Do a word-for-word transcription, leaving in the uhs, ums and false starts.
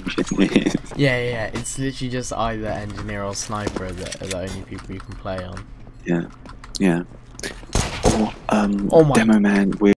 engineers. Yeah, yeah, it's literally just either engineer or sniper that are the only people you can play on. Yeah, yeah. Or um, Oh my Demo Man with.